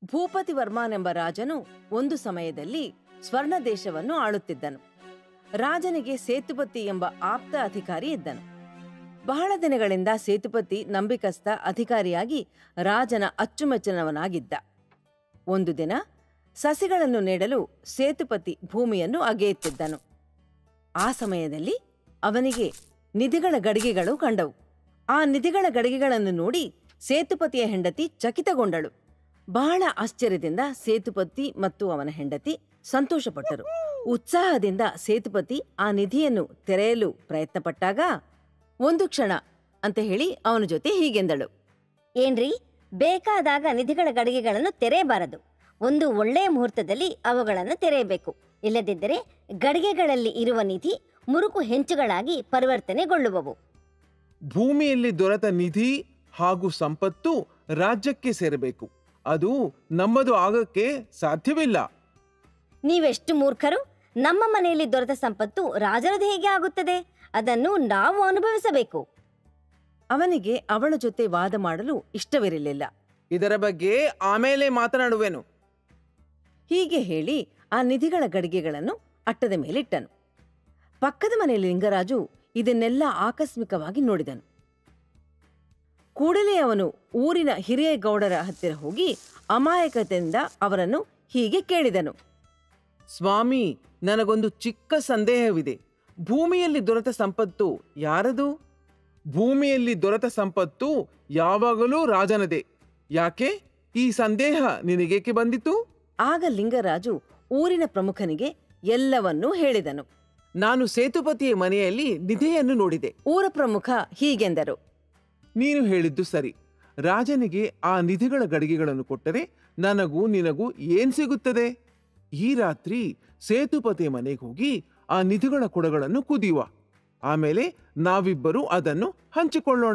ಭೂಪತಿವರ್ಮನೆಂಬ ರಾಜನು ಒಂದು ಸಮಯದಲ್ಲಿ ಸ್ವರ್ಣ ದೇಶವನ್ನು ಆಳುತ್ತಿದ್ದನು. ರಾಜನಿಗೆ ಸೇತುಪತಿ ಎಂಬ ಆಪ್ತ ಅಧಿಕಾರಿ ಇದ್ದನು. ಬಹಳ ದಿನಗಳಿಂದ ಸೇತುಪತಿ ನಂಬಿಕಸ್ಥ ಅಧಿಕಾರಿಯಾಗಿ ರಾಜನ ಅಚ್ಚುಮೆಚ್ಚಿನವನಾಗಿದ್ದ. ಒಂದು ದಿನ ಸಸಿಗಳನ್ನು ನೆಡಲು ಸೇತುಪತಿ ಭೂಮಿಯನ್ನು ಅಗೆಯುತ್ತಿದ್ದನು. ಆ ಸಮಯದಲ್ಲಿ ಅವನಿಗೆ ನಿಧಿಗಳ ಗಡಿಗೆಗಳು ಕಂಡವು. ಆ ನಿಧಿಗಳ ಗಡಿಗೆಗಳನ್ನು ನೋಡಿ ಸೇತುಪತಿಯ ಹೆಂಡತಿ ಚಕಿತಗೊಂಡಳು. ಬಹಳ ಆಶ್ಚರ್ಯದಿಂದ ಸೇತುಪತಿ ಮತ್ತು ಅವನ ಹೆಂಡತಿ ಸಂತೋಷಪಟ್ಟರು. ಉತ್ಸಾಹದಿಂದ ಸೇತುಪತಿ ಆ ನಿಧಿಯನ್ನು ತೆರೆಯಲು ಪ್ರಯತ್ನಪಟ್ಟಾಗ, ಒಂದು ಕ್ಷಣ ಅಂತ ಹೇಳಿ ಅವನ ಜೊತೆ ಹೀಗೆಂದಳು. ಏನ್ರಿ, ಬೇಕಾದಾಗ ನಿಧಿಗಳ ಗಡಿಗೆಗಳನ್ನು ತೆರೆಯಬಾರದು. ಒಂದು ಒಳ್ಳೆಯ ಮುಹೂರ್ತದಲ್ಲಿ ಅವುಗಳನ್ನು ತೆರೆಯಬೇಕು. ಇಲ್ಲದಿದ್ದರೆ ಗಡಿಗೆಗಳಲ್ಲಿ ಇರುವ ನಿಧಿ ಮುರುಕು ಹೆಂಚುಗಳಾಗಿ ಪರಿವರ್ತನೆಗೊಳ್ಳುವವು. ಭೂಮಿಯಲ್ಲಿ ದೊರೆತ ನಿಧಿ ಹಾಗೂ ಸಂಪತ್ತು ರಾಜ್ಯಕ್ಕೆ ಸೇರಬೇಕು. ಅದು ನಮ್ಮದು ಆಗಕ್ಕೆ ಸಾಧ್ಯವಿಲ್ಲ. ನೀವೆಷ್ಟು ಮೂರ್ಖರು! ನಮ್ಮ ಮನೆಯಲ್ಲಿ ದೊರೆತ ಸಂಪತ್ತು ರಾಜರದು ಹೇಗೆ ಆಗುತ್ತದೆ? ಅದನ್ನು ನಾವು ಅನುಭವಿಸಬೇಕು. ಅವನಿಗೆ ಅವಳ ಜೊತೆ ವಾದ ಮಾಡಲು ಇಷ್ಟವಿರಲಿಲ್ಲ. ಇದರ ಬಗ್ಗೆ ಆಮೇಲೆ ಮಾತನಾಡುವೆನು. ಹೀಗೆ ಹೇಳಿ ಆ ನಿಧಿಗಳ ಗಡಿಗೆಗಳನ್ನು ಅಟ್ಟದ ಮೇಲಿಟ್ಟನು. ಪಕ್ಕದ ಮನೆಯಲ್ಲಿ ಲಿಂಗರಾಜು ಇದನ್ನೆಲ್ಲ ಆಕಸ್ಮಿಕವಾಗಿ ನೋಡಿದನು. ಕೂಡಲೇ ಅವನು ಊರಿನ ಹಿರಿಯ ಗೌಡರ ಹತ್ತಿರ ಹೋಗಿ ಅಮಾಯಕತೆಯಿಂದ ಅವರನ್ನು ಹೀಗೆ ಕೇಳಿದನು. ಸ್ವಾಮಿ, ನನಗೊಂದು ಚಿಕ್ಕ ಸಂದೇಹವಿದೆ. ಭೂಮಿಯಲ್ಲಿ ದೊರೆತ ಸಂಪತ್ತು ಯಾರದು? ಭೂಮಿಯಲ್ಲಿ ದೊರೆತ ಸಂಪತ್ತು ಯಾವಾಗಲೂ ರಾಜನದೇ. ಯಾಕೆ ಈ ಸಂದೇಹ ನಿನಗೇಕೆ ಬಂದಿತು? ಆಗ ಲಿಂಗರಾಜು ಊರಿನ ಪ್ರಮುಖನಿಗೆ ಎಲ್ಲವನ್ನೂ ಹೇಳಿದನು. ನಾನು ಸೇತುಪತಿಯ ಮನೆಯಲ್ಲಿ ನಿಧಿಯನ್ನು ನೋಡಿದೆ. ಊರ ಪ್ರಮುಖ ಹೀಗೆಂದರು. ನೀನು ಹೇಳಿದ್ದು ಸರಿ. ರಾಜನಿಗೆ ಆ ನಿಧಿಗಳ ಗಡಿಗೆಗಳನ್ನು ಕೊಟ್ಟರೆ ನನಗೂ ನಿನಗೂ ಏನ್ ಸಿಗುತ್ತದೆ? ಈ ರಾತ್ರಿ ಸೇತುಪತಿಯ ಮನೆಗೆ ಹೋಗಿ ಆ ನಿಧಿಗಳ ಕೊಡಗಳನ್ನು ಕುದಿಯುವ. ಆಮೇಲೆ ನಾವಿಬ್ಬರು ಅದನ್ನು ಹಂಚಿಕೊಳ್ಳೋಣ.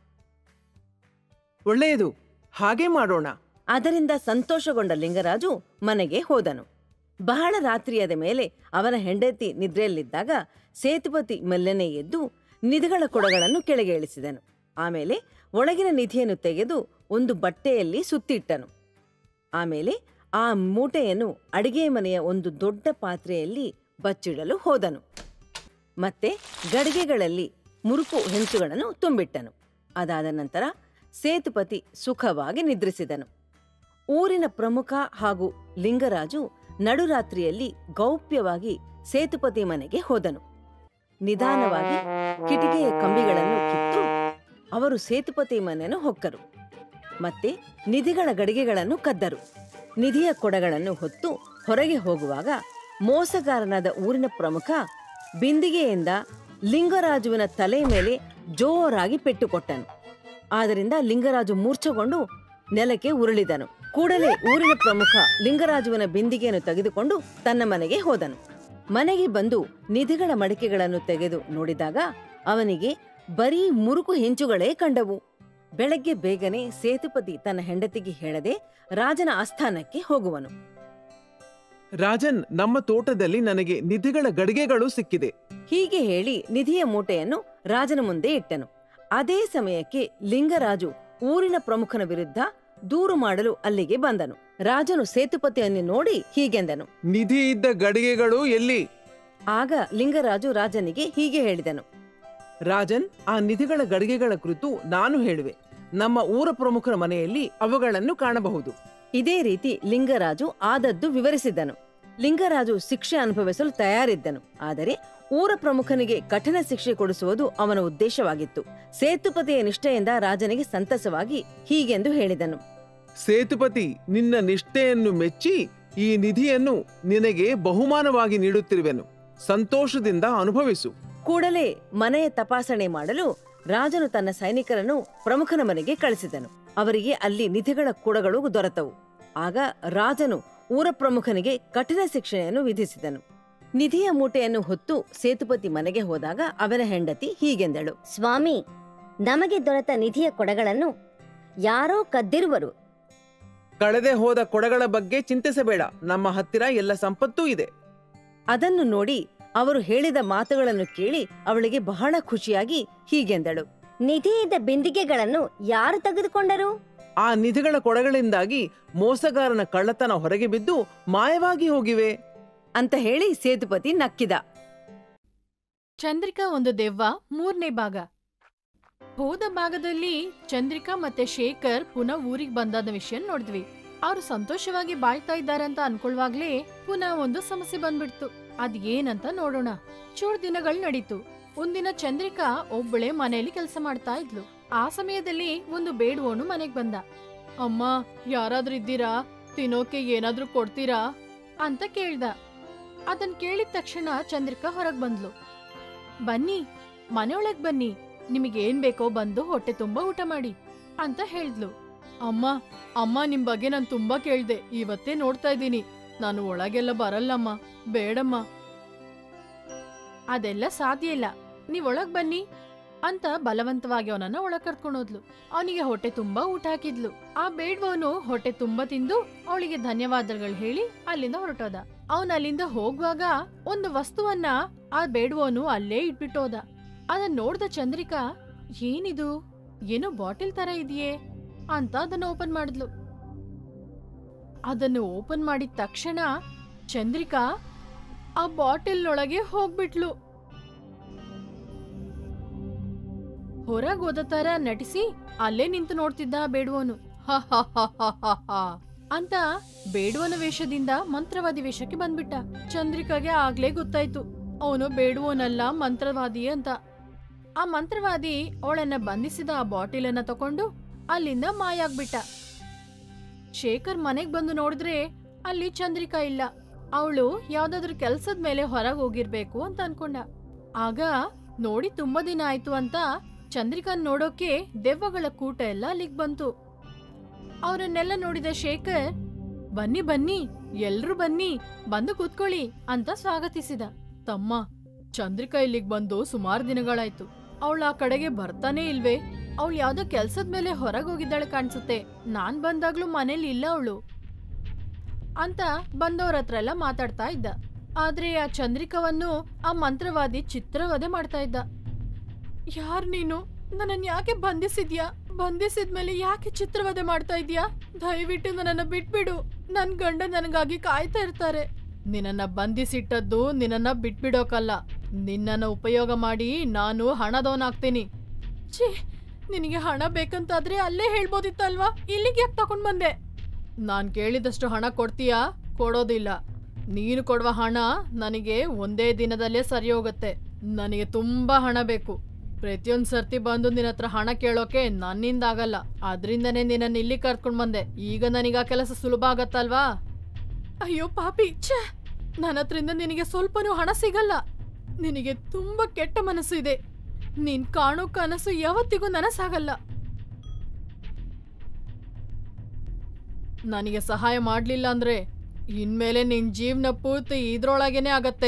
ಒಳ್ಳೆಯದು, ಹಾಗೆ ಮಾಡೋಣ. ಅದರಿಂದ ಸಂತೋಷಗೊಂಡ ಲಿಂಗರಾಜು ಮನೆಗೆ ಹೋದನು. ಬಹಳ ರಾತ್ರಿಯಾದ ಮೇಲೆ ಅವನ ಹೆಂಡತಿ ನಿದ್ರೆಯಲ್ಲಿದ್ದಾಗ ಸೇತುಪತಿ ಮೆಲ್ಲನೆ ಎದ್ದು ನಿಧಿಗಳ ಕೊಡಗಳನ್ನು ಕೆಳಗೆ ಇಳಿಸಿದನು. ಆಮೇಲೆ ಒಳಗಿನ ನಿಧಿಯನ್ನು ತೆಗೆದು ಒಂದು ಬಟ್ಟೆಯಲ್ಲಿ ಸುತ್ತಿಟ್ಟನು. ಆಮೇಲೆ ಆ ಮೂಟೆಯನ್ನು ಅಡಿಗೆ ಮನೆಯ ಒಂದು ದೊಡ್ಡ ಪಾತ್ರೆಯಲ್ಲಿ ಬಚ್ಚಿಡಲು ಹೋದನು. ಮತ್ತೆ ಗಡಿಗೆಗಳಲ್ಲಿ ಮುರುಕು ಹೆಂಚುಗಳನ್ನು ತುಂಬಿಟ್ಟನು. ಅದಾದ ನಂತರ ಸೇತುಪತಿ ಸುಖವಾಗಿ ನಿದ್ರಿಸಿದನು. ಊರಿನ ಪ್ರಮುಖ ಹಾಗೂ ಲಿಂಗರಾಜು ನಡುರಾತ್ರಿಯಲ್ಲಿ ಗೌಪ್ಯವಾಗಿ ಸೇತುಪತಿ ಮನೆಗೆ ಹೋದನು. ನಿಧಾನವಾಗಿ ಕಿಟಿಕಿಯ ಕಂಬಿಗಳನ್ನು ಕಿತ್ತು ಅವರು ಸೇತುಪತಿ ಮನೆಯನ್ನು ಹೊಕ್ಕರು. ಮತ್ತೆ ನಿಧಿಗಳ ಗಡಿಗೆಗಳನ್ನು ಕದ್ದರು. ನಿಧಿಯ ಕೊಡಗಳನ್ನು ಹೊತ್ತು ಹೊರಗೆ ಹೋಗುವಾಗ ಮೋಸಗಾರನಾದ ಊರಿನ ಪ್ರಮುಖ ಬಿಂದಿಗೆಯಿಂದ ಲಿಂಗರಾಜುವಿನ ತಲೆ ಮೇಲೆ ಜೋರಾಗಿ ಪೆಟ್ಟು ಕೊಟ್ಟನು. ಆದ್ದರಿಂದ ಲಿಂಗರಾಜು ಮೂರ್ಛೆಗೊಂಡು ನೆಲಕ್ಕೆ ಉರುಳಿದನು. ಕೂಡಲೇ ಊರಿನ ಪ್ರಮುಖ ಲಿಂಗರಾಜುವಿನ ಬಿಂದಿಗೆಯನ್ನು ತೆಗೆದುಕೊಂಡು ತನ್ನ ಮನೆಗೆ ಹೋದನು. ಮನೆಗೆ ಬಂದು ನಿಧಿಗಳ ಮಡಿಕೆಗಳನ್ನು ತೆಗೆದು ನೋಡಿದಾಗ ಅವನಿಗೆ ಬರೀ ಮುರುಕು ಹೆಂಚುಗಳೇ ಕಂಡವು. ಬೆಳಗ್ಗೆ ಬೇಗನೆ ಸೇತುಪತಿ ತನ್ನ ಹೆಂಡತಿಗೆ ಹೇಳದೆ ರಾಜನ ಆಸ್ಥಾನಕ್ಕೆ ಹೋಗುವನು. ರಾಜನ್, ನಮ್ಮ ತೋಟದಲ್ಲಿ ನನಗೆ ನಿಧಿಗಳ ಗಡಿಗೆಗಳು ಸಿಕ್ಕಿದೆ. ಹೀಗೆ ಹೇಳಿ ನಿಧಿಯ ಮೂಟೆಯನ್ನು ರಾಜನ ಮುಂದೆ ಇಟ್ಟನು. ಅದೇ ಸಮಯಕ್ಕೆ ಲಿಂಗರಾಜು ಊರಿನ ಪ್ರಮುಖನ ವಿರುದ್ಧ ದೂರು ಮಾಡಲು ಅಲ್ಲಿಗೆ ಬಂದನು. ರಾಜನು ಸೇತುಪತಿಯನ್ನು ನೋಡಿ ಹೀಗೆಂದನು. ನಿಧಿ ಇದ್ದ ಗಡಿಗೆಗಳು ಎಲ್ಲಿ? ಆಗ ಲಿಂಗರಾಜು ರಾಜನಿಗೆ ಹೀಗೆ ಹೇಳಿದನು. ರಾಜನ್, ಆ ನಿಧಿಗಳ ಗಡಿಗೆಗಳ ಕುರಿತು ನಾನು ಹೇಳುವೆ. ನಮ್ಮ ಊರ ಪ್ರಮುಖರ ಮನೆಯಲ್ಲಿ ಅವುಗಳನ್ನು ಕಾಣಬಹುದು. ಇದೇ ರೀತಿ ಲಿಂಗರಾಜು ಆದದ್ದು ವಿವರಿಸಿದ್ದನು. ಲಿಂಗರಾಜು ಶಿಕ್ಷೆ ಅನುಭವಿಸಲು ತಯಾರಿದ್ದನು. ಆದರೆ ಊರ ಪ್ರಮುಖನಿಗೆ ಕಠಿಣ ಶಿಕ್ಷೆ ಕೊಡಿಸುವುದು ಅವನ ಉದ್ದೇಶವಾಗಿತ್ತು. ಸೇತುಪತಿಯ ನಿಷ್ಠೆಯಿಂದ ರಾಜನಿಗೆ ಸಂತಸವಾಗಿ ಹೀಗೆಂದು ಹೇಳಿದನು. ಸೇತುಪತಿ, ನಿನ್ನ ನಿಷ್ಠೆಯನ್ನು ಮೆಚ್ಚಿ ಈ ನಿಧಿಯನ್ನು ನಿನಗೆ ಬಹುಮಾನವಾಗಿ ನೀಡುತ್ತಿರುವೆನು. ಸಂತೋಷದಿಂದ ಅನುಭವಿಸು. ಕೂಡಲೇ ಮನೆಯ ತಪಾಸಣೆ ಮಾಡಲು ರಾಜನು ತನ್ನ ಸೈನಿಕರನ್ನು ಪ್ರಮುಖನ ಮನೆಗೆ ಕಳಿಸಿದನು. ಅವರಿಗೆ ಅಲ್ಲಿ ನಿಧಿಗಳ ಕೊಡಗಳು ದೊರೆತವು. ಆಗ ರಾಜನು ಊರ ಪ್ರಮುಖನಿಗೆ ಕಠಿಣ ಶಿಕ್ಷೆಯನ್ನು ವಿಧಿಸಿದನು. ನಿಧಿಯ ಮೂಟೆಯನ್ನು ಹೊತ್ತು ಸೇತುಪತಿ ಮನೆಗೆ ಹೋದಾಗ ಅವನ ಹೆಂಡತಿ ಹೀಗೆಂದಳು. ಸ್ವಾಮಿ, ನಮಗೆ ದೊರೆತ ನಿಧಿಯ ಕೊಡಗಳನ್ನು ಯಾರೋ ಕದ್ದಿರುವರು. ಕಳೆದೆ ಹೋದ ಕೊಡಗಳ ಬಗ್ಗೆ ಚಿಂತಿಸಬೇಡ. ನಮ್ಮ ಹತ್ತಿರ ಎಲ್ಲ ಸಂಪತ್ತೂ ಇದೆ. ಅದನ್ನು ನೋಡಿ ಅವರು ಹೇಳಿದ ಮಾತುಗಳನ್ನು ಕೇಳಿ ಅವಳಿಗೆ ಬಹಳ ಖುಷಿಯಾಗಿ ಹೀಗೆಂದಳು. ನಿಧಿಯಿದ್ದ ಬಿಂದಿಗೆಗಳನ್ನು ಯಾರು ತೆಗೆದುಕೊಂಡರು? ಆ ನಿಧಿಗಳ ಕೊಡಗಳಿಂದಾಗಿ ಮೋಸಗಾರನ ಕಳ್ಳತನ ಹೊರಗೆ ಬಿದ್ದು ಮಾಯವಾಗಿ ಹೋಗಿವೆ ಅಂತ ಹೇಳಿ ಸೇತುಪತಿ ನಕ್ಕಿದ. ಚಂದ್ರಿಕಾ ಒಂದು ದೆವ್ವ 3ನೇ ಭಾಗ. ಹೋದ ಭಾಗದಲ್ಲಿ ಚಂದ್ರಿಕಾ ಮತ್ತೆ ಶೇಖರ್ ಪುನಃ ಊರಿಗೆ ಬಂದಾದ ವಿಷಯ ನೋಡಿದ್ವಿ. ಅವ್ರು ಸಂತೋಷವಾಗಿ ಬಾಳ್ತಾ ಇದ್ದಾರೆ ಅಂತ ಅನ್ಕೊಳ್ವಾಗ್ಲೇ ಪುನಃ ಒಂದು ಸಮಸ್ಯೆ ಬಂದ್ಬಿಡ್ತು. ಅದ್ ಏನಂತ ನೋಡೋಣ. ಚೂರ್ ದಿನಗಳು ನಡೀತು. ಒಂದಿನ ಚಂದ್ರಿಕಾ ಒಬ್ಬಳೆ ಮನೆಯಲ್ಲಿ ಕೆಲಸ ಮಾಡ್ತಾ ಇದ್ಲು. ಆ ಸಮಯದಲ್ಲಿ ಒಂದು ಬೇಡುವವನು ಮನೆಗ್ ಬಂದ. ಅಮ್ಮ, ಯಾರಾದ್ರೂ ಇದ್ದೀರಾ? ತಿನ್ನೋಕೆ ಏನಾದ್ರೂ ಕೊಡ್ತೀರಾ ಅಂತ ಕೇಳ್ದ. ಅದನ್ ಕೇಳಿದ ತಕ್ಷಣ ಚಂದ್ರಿಕಾ ಹೊರಗ್ ಬಂದ್ಲು. ಬನ್ನಿ, ಮನೆಯೊಳಗ್ ಬನ್ನಿ, ನಿಮಗೇನ್ ಬೇಕೋ ಬಂದು ಹೊಟ್ಟೆ ತುಂಬಾ ಊಟ ಮಾಡಿ ಅಂತ ಹೇಳ್ದ್ಲು. ಅಮ್ಮ ನಿಮ್ ಬಗ್ಗೆ ನಾನ್ ತುಂಬಾ ಕೇಳ್ದೆ, ಇವತ್ತೇ ನೋಡ್ತಾ ಇದ್ದೀನಿ. ನಾನು ಒಳಗೆಲ್ಲ ಬರಲ್ಲಮ್ಮ, ಬೇಡಮ್ಮ. ಅದೆಲ್ಲ ಸಾಧ್ಯ ಇಲ್ಲ, ನೀವ್ ಒಳಗ್ ಬನ್ನಿ ಅಂತ ಬಲವಂತವಾಗಿ ಅವನನ್ನ ಒಳಗ್ ಕರ್ಕೊಂಡೋದ್ಲು. ಅವನಿಗೆ ಹೊಟ್ಟೆ ತುಂಬಾ ಊಟ ಹಾಕಿದ್ಲು. ಆ ಬೇಡ್ವವನು ಹೊಟ್ಟೆ ತುಂಬಾ ತಿಂದು ಅವಳಿಗೆ ಧನ್ಯವಾದಗಳು ಹೇಳಿ ಅಲ್ಲಿಂದ ಹೊರಟೋದ. ಅವನ್ ಅಲ್ಲಿಂದ ಹೋಗುವಾಗ ಒಂದು ವಸ್ತುವನ್ನ ಆ ಬೇಡ್ವವನು ಅಲ್ಲೇ ಇಟ್ಬಿಟ್ಟೋದ. ಅದನ್ನ ನೋಡ್ದ ಚಂದ್ರಿಕಾ, ಏನಿದು, ಏನೋ ಬಾಟಿಲ್ ತರ ಇದೆಯೇ ಅಂತ ಅದನ್ನ ಓಪನ್ ಮಾಡಿದ್ಲು. ಅದನ್ನು ಓಪನ್ ಮಾಡಿದ ತಕ್ಷಣ ಚಂದ್ರಿಕಾ ಆ ಬಾಟಿಲ್ನೊಳಗೆ ಹೋಗ್ಬಿಟ್ಲು. ಹೊರಗೋದ ತರ ನಟಿಸಿ ಅಲ್ಲೇ ನಿಂತು ನೋಡ್ತಿದ್ದ ಬೇಡುವನು. ಅಂತ ಬೇಡುವನ ವೇಷದಿಂದ ಮಂತ್ರವಾದಿ ವೇಷಕ್ಕೆ ಬಂದ್ಬಿಟ್ಟ. ಚಂದ್ರಿಕಾಗೆ ಆಗ್ಲೇ ಗೊತ್ತಾಯ್ತು ಅವನು ಬೇಡುವನಲ್ಲ, ಮಂತ್ರವಾದಿ ಅಂತ. ಆ ಮಂತ್ರವಾದಿ ಅವಳನ್ನ ಬಂಧಿಸಿದ ಆ ಬಾಟಿಲ್ ಅನ್ನ ತಕೊಂಡು ಅಲ್ಲಿಂದ ಮಾಯಾಗ್ಬಿಟ್ಟ. ಶೇಖರ್ ಮನೆಗ್ ಬಂದು ನೋಡಿದ್ರೆ ಅಲ್ಲಿ ಚಂದ್ರಿಕಾ ಇಲ್ಲ. ಅವಳು ಯಾವ್ದಾದ್ರು ಕೆಲ್ಸದ ಮೇಲೆ ಹೊರಗೆ ಹೋಗಿರ್ಬೇಕು ಅಂತ ಅನ್ಕೊಂಡ. ಆಗ ನೋಡಿ ತುಂಬಾ ದಿನ ಆಯ್ತು ಅಂತ ಚಂದ್ರಿಕಾನ್ ನೋಡೋಕೆ ದೆವ್ವಗಳ ಕೂಟ ಎಲ್ಲ ಅಲ್ಲಿಗ್ ಬಂತು. ಅವರನ್ನೆಲ್ಲ ನೋಡಿದ ಶೇಖರ್, ಬನ್ನಿ ಬನ್ನಿ, ಎಲ್ರು ಬನ್ನಿ, ಬಂದು ಕೂತ್ಕೊಳ್ಳಿ ಅಂತ ಸ್ವಾಗತಿಸಿದ. ತಮ್ಮ, ಚಂದ್ರಿಕಾ ಇಲ್ಲಿಗ್ ಬಂದು ಸುಮಾರು ದಿನಗಳಾಯ್ತು. ಅವಳು ಆ ಕಡೆಗೆ ಬರ್ತಾನೆ ಇಲ್ವೇ? ಅವಳು ಯಾವ್ದೋ ಕೆಲ್ಸದ ಮೇಲೆ ಹೊರಗೆ ಹೋಗಿದ್ದಾಳೆ ಕಾಣಿಸುತ್ತೆ. ನಾನ್ ಬಂದಾಗ್ಲೂ ಮನೇಲಿ ಇಲ್ಲ ಅವಳು ಅಂತ ಬಂದವ್ರ ಹತ್ರ ಎಲ್ಲ ಮಾತಾಡ್ತಾ ಇದ್ದ. ಆದ್ರೆ ಆ ಚಂದ್ರಿಕಾವನ್ನು ಆ ಮಂತ್ರವಾದಿ ಚಿತ್ರವಧೆ ಮಾಡ್ತಾ ಇದ್ದ. ಯಾರ್ ನೀನು? ನನ್ನನ್ ಯಾಕೆ ಬಂಧಿಸಿದ್ಯಾ? ಬಂಧಿಸಿದ್ಮೇಲೆ ಯಾಕೆ ಚಿತ್ರವಧೆ ಮಾಡ್ತಾ ಇದ್ಯಾ? ದಯವಿಟ್ಟು ನನ್ನನ್ನ ಬಿಟ್ಬಿಡು, ನನ್ ಗಂಡ ನನಗಾಗಿ ಕಾಯ್ತಾ ಇರ್ತಾರೆ. ನಿನ್ನನ್ನ ಬಂಧಿಸಿಟ್ಟದ್ದು ನಿನ್ನನ್ನ ಬಿಟ್ಬಿಡೋಕಲ್ಲ, ನಿನ್ನನ್ನ ಉಪಯೋಗ ಮಾಡಿ ನಾನು ಹಣದವನಾಗ್ತೀನಿ. ಛೀ, ನಿನಗೆ ಹಣ ಬೇಕಂತಾದ್ರೆ ಅಲ್ಲೇ ಹೇಳ್ಬೋದಿತ್ತಲ್ವಾ, ಇಲ್ಲಿಗೆ ಯಾಕೆ ತಕೊಂಡ್ ಬಂದೆ? ನಾನ್ ಕೇಳಿದಷ್ಟು ಹಣ ಕೊಡ್ತೀಯಾ? ಕೊಡೋದಿಲ್ಲ. ನೀನು ಕೊಡುವ ಹಣ ನನಗೆ ಒಂದೇ ದಿನದಲ್ಲೇ ಸರಿ ಹೋಗುತ್ತೆ. ನನಗೆ ತುಂಬಾ ಹಣ ಬೇಕು. ಪ್ರತಿಯೊಂದ್ ಸರ್ತಿ ಬಂದು ನಿನ್ನ ಹತ್ರ ಹಣ ಕೇಳೋಕೆ ನನ್ನಿಂದ ಆಗಲ್ಲ. ಅದ್ರಿಂದನೇ ನಿನ್ನನ್ನು ಇಲ್ಲಿ ಕರ್ಕೊಂಡ್ ಬಂದೆ. ಈಗ ನನಗ ಕೆಲಸ ಸುಲಭ ಆಗತ್ತಲ್ವಾ? ಅಯ್ಯೋ ಪಾಪಿ, ಛೇ, ನನ್ನ ಹತ್ರಿಂದ ನಿನಗೆ ಸ್ವಲ್ಪನೂ ಹಣ ಸಿಗಲ್ಲ. ನಿನಗೆ ತುಂಬಾ ಕೆಟ್ಟ ಮನಸ್ಸು ಇದೆ. ನೀನ್ ಕಾಣೋ ಕನಸು ಯಾವತ್ತಿಗೂ ನನಸಾಗಲ್ಲ. ನನಗೆ ಸಹಾಯ ಮಾಡ್ಲಿಲ್ಲ ಅಂದ್ರೆ ಇನ್ಮೇಲೆ ನಿನ್ ಜೀವನ ಪೂರ್ತಿ ಇದ್ರೊಳಗೇನೆ ಆಗತ್ತೆ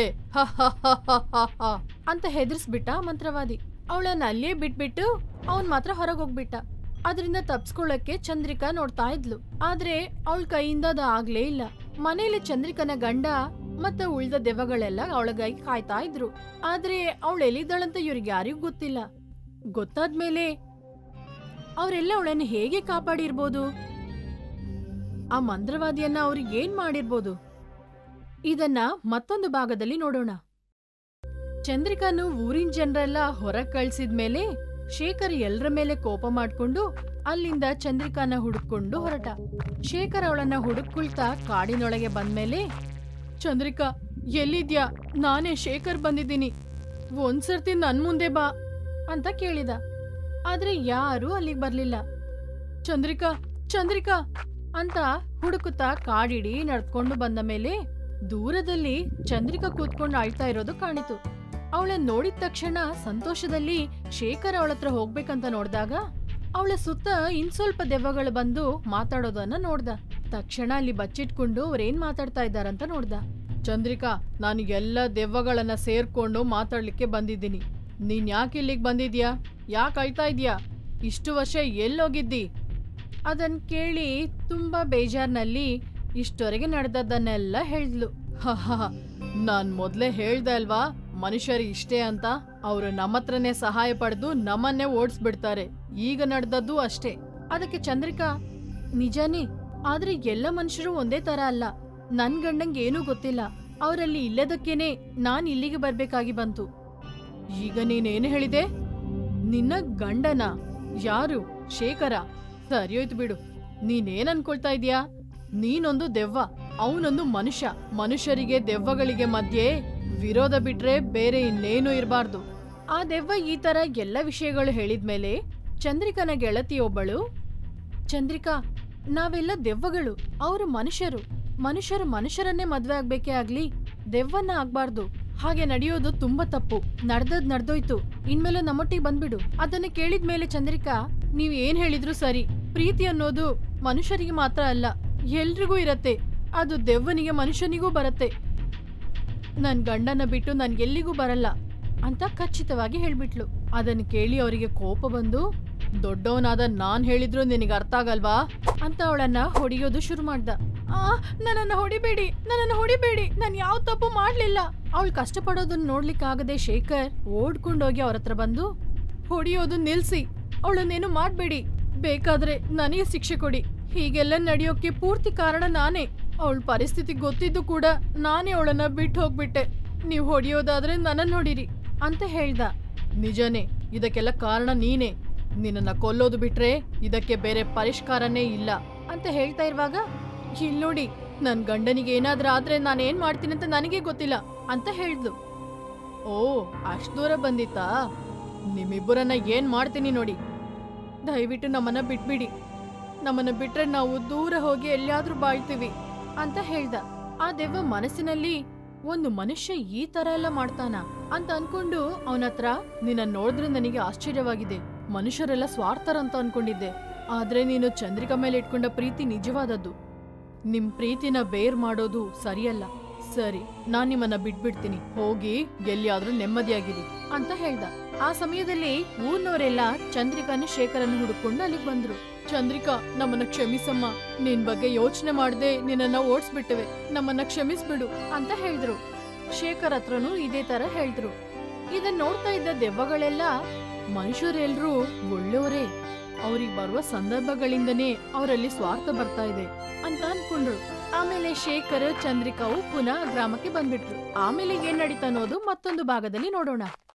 ಅಂತ ಹೆದರ್ಸ್ಬಿಟ್ಟ ಮಂತ್ರವಾದಿ. ಅವಳನ್ನ ಅಲ್ಲೇ ಬಿಟ್ಬಿಟ್ಟು ಅವನ್ ಮಾತ್ರ ಹೊರಗೋಗ್ಬಿಟ್ಟ. ಅದರಿಂದ ತಪ್ಸ್ಕೊಳ್ಳಕ್ಕೆ ಚಂದ್ರಿಕಾ ನೋಡ್ತಾ ಇದ್ಲು. ಆದ್ರೆ ಅವಳ ಕೈಯಿಂದ ಅದು ಆಗ್ಲೇ ಇಲ್ಲ. ಮನೇಲಿ ಚಂದ್ರಿಕನ ಗಂಡ ಮತ್ತೆ ಉಳಿದ ದೆವ್ವಗಳೆಲ್ಲ ಅವಳಗಾಗಿ ಕಾಯ್ತಾ ಇದ್ರು. ಆದ್ರೆ ಅವಳು ಎಲ್ಲಿದ್ದಾಳಂತ ಇವ್ರಿಗೆ ಯಾರಿಗೂ ಗೊತ್ತಿಲ್ಲ. ಗೊತ್ತಾದ್ಮೇಲೆ ಅವರೆಲ್ಲ ಅವಳನ್ನು ಹೇಗೆ ಕಾಪಾಡಿರ್ಬೋದು? ಆ ಮಂತ್ರವಾದಿಯನ್ನ ಅವ್ರಿಗೆ ಏನ್ ಮಾಡಿರ್ಬೋದು? ಇದನ್ನ ಮತ್ತೊಂದು ಭಾಗದಲ್ಲಿ ನೋಡೋಣ. ಚಂದ್ರಿಕಾನು ಊರಿನ ಜನರೆಲ್ಲ ಹೊರಗ್ ಕಳ್ಸಿದ್ಮೇಲೆ ಶೇಖರ್ ಎಲ್ರ ಮೇಲೆ ಕೋಪ ಮಾಡ್ಕೊಂಡು ಅಲ್ಲಿಂದ ಚಂದ್ರಿಕಾನ ಹುಡುಕೊಂಡು ಹೊರಟ. ಶೇಖರ್ ಅವಳನ್ನ ಹುಡುಕೊಳ್ತಾ ಕಾಡಿನೊಳಗೆ ಬಂದ್ಮೇಲೆ, ಚಂದ್ರಿಕಾ ಎಲ್ಲಿದ್ಯಾ? ನಾನೇ ಶೇಖರ್ ಬಂದಿದ್ದೀನಿ, ಒಂದ್ಸರ್ತಿ ನನ್ ಮುಂದೆ ಬಾ ಅಂತ ಕೇಳಿದ. ಆದ್ರೆ ಯಾರೂ ಅಲ್ಲಿಗೆ ಬರ್ಲಿಲ್ಲ. ಚಂದ್ರಿಕಾ ಚಂದ್ರಿಕಾ ಅಂತ ಹುಡುಕುತ್ತಾ ಕಾಡಿಡಿ ನಡ್ಕೊಂಡು ಬಂದ ಮೇಲೆ ದೂರದಲ್ಲಿ ಚಂದ್ರಿಕಾ ಕೂತ್ಕೊಂಡು ಅಳ್ತಾ ಇರೋದು ಕಾಣಿತು. ಅವಳನ್ನ ನೋಡಿದ ತಕ್ಷಣ ಸಂತೋಷದಲ್ಲಿ ಶೇಖರ್ ಅವಳತ್ರ ಹೋಗ್ಬೇಕಂತ ನೋಡ್ದಾಗ ಅವಳ ಸುತ್ತ ಇನ್ಸ್ವಲ್ಪ ದೆವ್ವಗಳು ಬಂದು ಮಾತಾಡೋದನ್ನ ನೋಡ್ದ. ತಕ್ಷಣ ಅಲ್ಲಿ ಬಚ್ಚಿಟ್ಕೊಂಡು ಅವ್ರೇನ್ ಮಾತಾಡ್ತಾ ಇದ್ದಾರಂತ ನೋಡ್ದ. ಚಂದ್ರಿಕಾ, ನಾನು ಎಲ್ಲ ದೆವ್ವಗಳನ್ನ ಸೇರ್ಕೊಂಡು ಮಾತಾಡ್ಲಿಕ್ಕೆ ಬಂದಿದ್ದೀನಿ. ನೀನ್ ಯಾಕೆ ಇಲ್ಲಿಗೆ ಬಂದಿದ್ಯಾ? ಯಾಕೆ ಅಳ್ತಾ ಇದ್ಯಾ? ಇಷ್ಟು ವರ್ಷ ಎಲ್ಲೋಗಿದ್ದಿ? ಅದನ್ ಕೇಳಿ ತುಂಬಾ ಬೇಜಾರ್ನಲ್ಲಿ ಇಷ್ಟವರೆಗೆ ನಡೆದದ್ದನ್ನೆಲ್ಲ ಹೇಳಿದ್ಲು. ನಾನ್ ಮೊದ್ಲೇ ಹೇಳ್ದೆ ಅಲ್ವಾ, ಮನುಷ್ಯರು ಇಷ್ಟೇ ಅಂತ. ಅವರು ನಮ್ಮತ್ರನೇ ಸಹಾಯ ಪಡೆದು ನಮ್ಮನ್ನೇ ಓಡಿಸ್ಬಿಡ್ತಾರೆ. ಈಗ ನಡೆದದ್ದು ಅಷ್ಟೇ. ಅದಕ್ಕೆ ಚಂದ್ರಿಕಾ, ನಿಜಾನೇ, ಆದ್ರೆ ಎಲ್ಲ ಮನುಷ್ಯರು ಒಂದೇ ತರ ಅಲ್ಲ. ನನ್ ಗಂಡಂಗೆ ಏನೂ ಗೊತ್ತಿಲ್ಲ. ಅವರಲ್ಲಿ ಇಲ್ಲದಕ್ಕೇನೆ ನಾನ್ ಇಲ್ಲಿಗೆ ಬರ್ಬೇಕಾಗಿ ಬಂತು. ಈಗ ನೀನೇನು ಹೇಳಿದೆ? ನಿನ್ನ ಗಂಡನ? ಯಾರು? ಶೇಖರ? ಸರಿಯೋಯ್ತು ಬಿಡು. ನೀನೇನ್ ಅನ್ಕೊಳ್ತಾ ಇದೀಯಾ? ನೀನೊಂದು ದೆವ್ವ, ಅವನೊಂದು ಮನುಷ್ಯ. ಮನುಷ್ಯರಿಗೆ ದೆವ್ವಗಳಿಗೆ ಮಧ್ಯೆ ವಿರೋಧ ಬಿಟ್ರೆ ಬೇರೆ ಇನ್ನೇನು ಇರಬಾರ್ದು. ಆ ದೆವ್ವ ಈ ತರ ಎಲ್ಲ ವಿಷಯಗಳು ಹೇಳಿದ್ಮೇಲೆ ಚಂದ್ರಿಕನ ಗೆಳತಿಯೊಬ್ಬಳು, ಚಂದ್ರಿಕಾ, ನಾವೆಲ್ಲ ದೆವ್ವಗಳು, ಅವರು ಮನುಷ್ಯರು. ಮನುಷ್ಯರು ಮನುಷ್ಯರನ್ನೇ ಮದ್ವೆ ಆಗ್ಬೇಕೇ ಆಗ್ಲಿ, ದೆವ್ವನ್ನ ಆಗ್ಬಾರ್ದು. ಹಾಗೆ ನಡೆಯೋದು ತುಂಬಾ ತಪ್ಪು. ನಡ್ದೋಯ್ತು, ಇನ್ಮೇಲೆ ನಮ್ಮೊಟ್ಟಿಗೆ ಬಂದ್ಬಿಡು. ಅದನ್ನ ಕೇಳಿದ್ಮೇಲೆ ಚಂದ್ರಿಕಾ, ನೀವ್ ಏನ್ ಹೇಳಿದ್ರು ಸರಿ. ಪ್ರೀತಿ ಅನ್ನೋದು ಮನುಷ್ಯರಿಗೆ ಮಾತ್ರ ಅಲ್ಲ, ಎಲ್ರಿಗೂ ಇರತ್ತೆ. ಅದು ದೆವ್ವನಿಗೆ ಮನುಷ್ಯನಿಗೂ ಬರತ್ತೆ. ನನ್ ಗಂಡನ ಬಿಟ್ಟು ನನ್ಗೆಲ್ಲಿಗೂ ಬರಲ್ಲ ಅಂತ ಖಚಿತವಾಗಿ ಹೇಳ್ಬಿಟ್ಲು. ಅದನ್ನ ಕೇಳಿ ಅವರಿಗೆ ಕೋಪ ಬಂದು, ದೊಡ್ಡವನಾದ ನಾನ್ ಹೇಳಿದ್ರು ನಿನಗೆ ಅರ್ಥ ಆಗಲ್ವಾ ಅಂತ ಅವಳನ್ನ ಹೊಡಿಯೋದು ಶುರು ಮಾಡ್ದ. ನನ್ನನ್ನ ಹೊಡಿಬೇಡಿ, ನಾನ್ ಯಾವ ತಪ್ಪು ಮಾಡ್ಲಿಲ್ಲ. ಅವಳು ಕಷ್ಟಪಡೋದನ್ನ ನೋಡ್ಲಿಕ್ಕಾಗದೆ ಶೇಖರ್ ಓಡ್ಕೊಂಡೋಗಿ ಅವ್ರ ಹತ್ರ ಬಂದು, ಹೊಡಿಯೋದು ನಿಲ್ಸಿ, ಅವಳನ್ನೇನು ಮಾಡ್ಬೇಡಿ, ಬೇಕಾದ್ರೆ ನನಗೆ ಶಿಕ್ಷೆ ಕೊಡಿ. ಹೀಗೆಲ್ಲ ನಡೆಯೋಕೆ ಪೂರ್ತಿ ಕಾರಣ ನಾನೇ. ಅವಳ ಪರಿಸ್ಥಿತಿ ಗೊತ್ತಿದ್ದು ಕೂಡ ನಾನೇ ಅವಳನ್ನ ಬಿಟ್ಟು ಹೋಗ್ಬಿಟ್ಟೆ. ನೀವ್ ಹೊಡಿಯೋದಾದ್ರೆ ನನ್ನನ್ನ ಹೊಡಿರಿ ಅಂತ ಹೇಳ್ದ. ನಿಜನೇ, ಇದಕ್ಕೆಲ್ಲ ಕಾರಣ ನೀನೇ. ನಿನ್ನನ್ನ ಕೊಲ್ಲೋದು ಬಿಟ್ರೆ ಇದಕ್ಕೆ ಬೇರೆ ಪರಿಷ್ಕಾರನೇ ಇಲ್ಲ ಅಂತ ಹೇಳ್ತಾ ಇರುವಾಗ, ಇಲ್ಲಿ ನೋಡಿ, ನನ್ ಗಂಡನಿಗೆ ಏನಾದ್ರೂ ಆದ್ರೆ ನಾನೇನ್ ಮಾಡ್ತೀನಿ ಅಂತ ನನಗೆ ಗೊತ್ತಿಲ್ಲ ಅಂತ ಹೇಳ್ದು. ಓ, ಅಷ್ಟ್ ದೂರ ಬಂದಿತ್ತಾ? ನಿಮ್ಮಿಬ್ಬರನ್ನ ಏನ್ ಮಾಡ್ತೀನಿ ನೋಡಿ. ದಯವಿಟ್ಟು ನಮ್ಮನ್ನ ಬಿಟ್ಬಿಡಿ. ನಮ್ಮನ್ನ ಬಿಟ್ರೆ ನಾವು ದೂರ ಹೋಗಿ ಎಲ್ಲಿಯಾದ್ರೂ ಬಾಳ್ತೀವಿ ಅಂತ ಹೇಳ್ದ. ಆ ದೆವ್ವ ಮನಸ್ಸಿನಲ್ಲಿ, ಒಂದು ಮನುಷ್ಯ ಈ ತರ ಎಲ್ಲ ಮಾಡ್ತಾನ ಅಂತ ಅನ್ಕೊಂಡು ಅವನತ್ರ, ನಿನ್ನ ನೋಡಿದ್ರೆ ನನಗೆ ಆಶ್ಚರ್ಯವಾಗಿದೆ. ಮನುಷ್ಯರೆಲ್ಲ ಸ್ವಾರ್ಥರಂತ ಅನ್ಕೊಂಡಿದ್ದೆ, ಆದ್ರೆ ನೀನು ಚಂದ್ರಿಕಾ ಮೇಲೆ ಇಟ್ಕೊಂಡ ಪ್ರೀತಿ ನಿಜವಾದದ್ದು. ನಿಮ್ ಪ್ರೀತಿನ ಬೇರ್ ಮಾಡೋದು ಸರಿಯಲ್ಲ. ಸರಿ, ನಾನ್ ನಿಮ್ಮನ್ನ ಬಿಟ್ಬಿಡ್ತೀನಿ, ಹೋಗಿ ಎಲ್ಲಿಯಾದ್ರೂ ನೆಮ್ಮದಿಯಾಗಿರಿ ಅಂತ ಹೇಳ್ದ. ಆ ಸಮಯದಲ್ಲಿ ಊರ್ನವರೆಲ್ಲ ಚಂದ್ರಿಕಾನ ಶೇಖರನ್ನು ಹುಡುಕೊಂಡು ಅಲ್ಲಿಗೆ ಬಂದ್ರು. ಚಂದ್ರಿಕಾ, ನಮ್ಮನ್ನ ಕ್ಷಮಿಸಮ್ಮ, ನಿನ್ ಬಗ್ಗೆ ಯೋಚನೆ ಮಾಡದೆ ನಿನ್ನನ್ನ ಓಡಿಸ್ಬಿಟ್ಟವೆ, ನಮ್ಮನ್ನ ಕ್ಷಮಿಸ್ಬಿಡು ಅಂತ ಹೇಳಿದ್ರು. ಶೇಖರ್ ಹತ್ರನೂ ಇದೇ ತರ ಹೇಳಿದ್ರು. ಇದನ್ನ ನೋಡ್ತಾ ಇದ್ದ ದೆವ್ವಗಳೆಲ್ಲ, ಮನುಷ್ಯರೆಲ್ರೂ ಒಳ್ಳೆಯವರೇ, ಅವ್ರಿಗೆ ಬರುವ ಸಂದರ್ಭಗಳಿಂದನೇ ಅವರಲ್ಲಿ ಸ್ವಾರ್ಥ ಬರ್ತಾ ಇದೆ ಅಂತ ಅನ್ಕೊಂಡ್ರು. ಆಮೇಲೆ ಶೇಖರ್ ಚಂದ್ರಿಕಾವು ಪುನಃ ಗ್ರಾಮಕ್ಕೆ ಬಂದ್ಬಿಟ್ರು. ಆಮೇಲೆ ಏನ್ ನಡೀತಾ ಅನ್ನೋದು ಮತ್ತೊಂದು ಭಾಗದಲ್ಲಿ ನೋಡೋಣ.